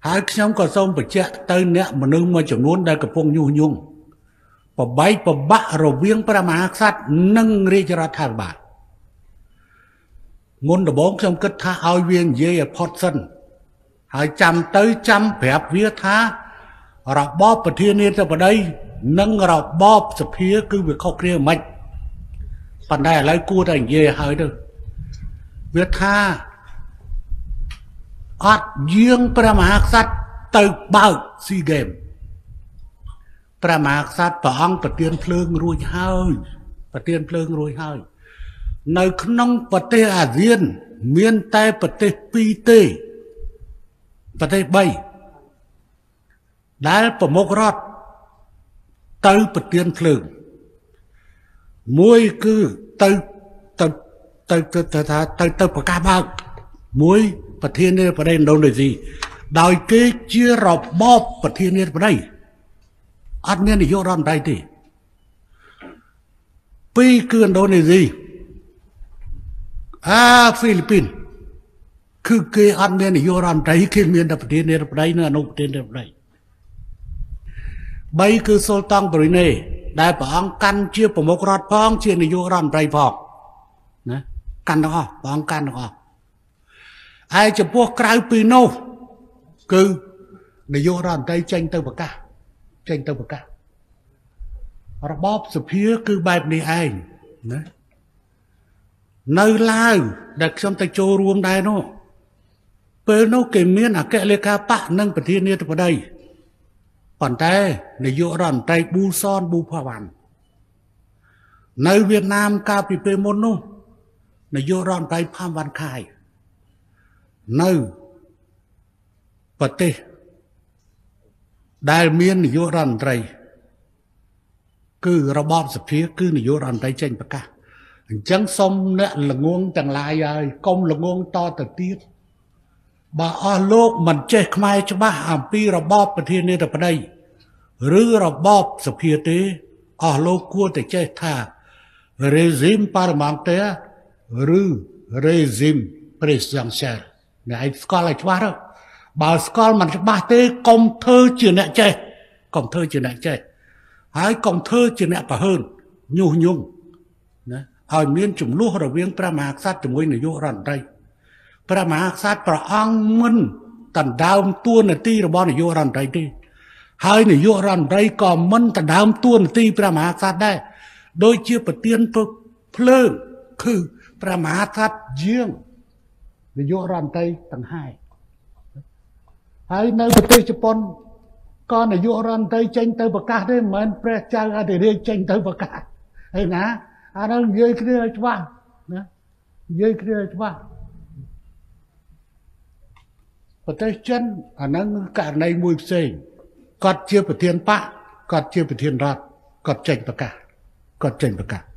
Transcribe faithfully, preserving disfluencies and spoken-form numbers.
ហើយខ្ញុំក៏សូមបញ្ជាក់ទៅអ្នកមនុស្សមួយចំនួនដែលកំពុងញុះញង់បបែកបបាក់រវាងព្រះមហាក្សត្រនិងរាជរដ្ឋាភិបាលមុនដំបូងខ្ញុំគិតថាឲ្យវានិយាយឲ្យផុតសិនហើយចាំទៅចាំប្រាប់វាថារបបប្រធានាធិបតីនិងរបបសភាគឺវាខុសគ្នាមិនប៉ុន្តែឥឡូវគួរតែនិយាយឲ្យទៅវាថាអត់យាងព្រះមហាក្សត្រទៅបើកស៊ីហ្គេមព្រះមហាក្សត្រព្រះអង្គប្រទានភ្លើងរួចហើយប្រទានភ្លើងរួចហើយនៅក្នុងប្រទេសអាស៊ានមានតែប្រទេសពីរទេប្រទេសបីដែលប្រមុខរដ្ឋទៅប្រទានភ្លើងមួយគឺទៅទៅទៅទៅថាទៅទៅប្រកាសបើកមួយប្រធានាធិបតីឥណ្ឌូនេស៊ីដោយគេជារបបប្រធានាធិបតីអត់មាននាយករដ្ឋមន្ត្រីទេពីរគឺឥណ្ឌូនេស៊ីអាហ្វីលីពីនគឺគេអត់មាននាយករដ្ឋមន្ត្រីគេមានតែប្រធានាធិបតីនិងអនុប្រធានាធិបតីបីគឺសូលតង់ប្រូណេដែលព្រះអង្គកាន់ជាប្រមុខរដ្ឋផងជានាយករដ្ឋមន្ត្រីផងណាកាន់ទាំងអស់ព្រះអង្គកាន់ទាំងអស់ហើយចំពោះក្រៅពីនោះគឺនាយករដ្ឋមន្ត្រីចេញទៅប្រកាសចេញទៅប្រកាសរបបសភាគឺបែបនេះឯងណានៅឡាវដែលខ្ញុំទៅចូលរួមដែរនោះពេលនោះគេមានអគ្គលេខាបកនិងប្រធានាធិបតីប៉ុន្តែនាយករដ្ឋមន្ត្រីប៊ូសនប៊ូផាវ៉ាន់នៅវៀតណាមកាលពីពេលមុននោះនាយករដ្ឋមន្ត្រីផាំវ៉ាន់ខាយនៅប្រទេសដែលមាននាយករដ្ឋមន្ត្រីគឺរបបសភាគឺនាយករដ្ឋមន្ត្រីចេញប្រកាសអញ្ចឹងសូមអ្នកល្ងងទាំងឡាយហើយកុំល្ងងតទៅទៀតបើអស់លោកមិនចេះខ្មែរច្បាស់អំពីរបបប្រធានាធិបតីឬរបបសភាទេអស់លោកគួរតែចេះថា régime parlementaire ឬ régime présidentiel អ្នកឯងស្គាល់ឲ្យច្បាស់ទៅបើស្គាល់មិនច្បាស់ទេកុំធ្វើជាអ្នកចេះកុំធ្វើជាអ្នកចេះហើយកុំធ្វើជាអ្នកប្រហើនញុះញង់ណាឲ្យមានចំនួនរវាងព្រះមហាក្សត្រជាមួយនាយករដ្ឋមន្ត្រីព្រះមហាក្សត្រព្រះអង្គមិនដណ្ដើមតួនាទីរបស់នាយករដ្ឋមន្ត្រីទេហើយនាយករដ្ឋមន្ត្រីក៏មិនដណ្ដើមតួនាទីព្រះមហាក្សត្រដែរដូចជាប្រធានភ្លើងគឺព្រះមហាក្សត្រជាងនាយករដ្ឋមន្ត្រីទាំងហើយហើយនៅប្រទេសជប៉ុនក៏នាយករដ្ឋមន្ត្រីចេញទៅប្រកាសទេមិនមែនព្រះចៅអធិរាជចេញទៅប្រកាសហើយណាអានោះនិយាយគ្នាឲ្យច្បាស់ណានិយាយគ្នាឲ្យច្បាស់ប្រទេសចិនអាហ្នឹងករណីមួយផ្សេងគាត់ជាប្រធានបកគាត់ជាប្រធានរដ្ឋគាត់ចេញប្រកាសគាត់ចេញប្រកាស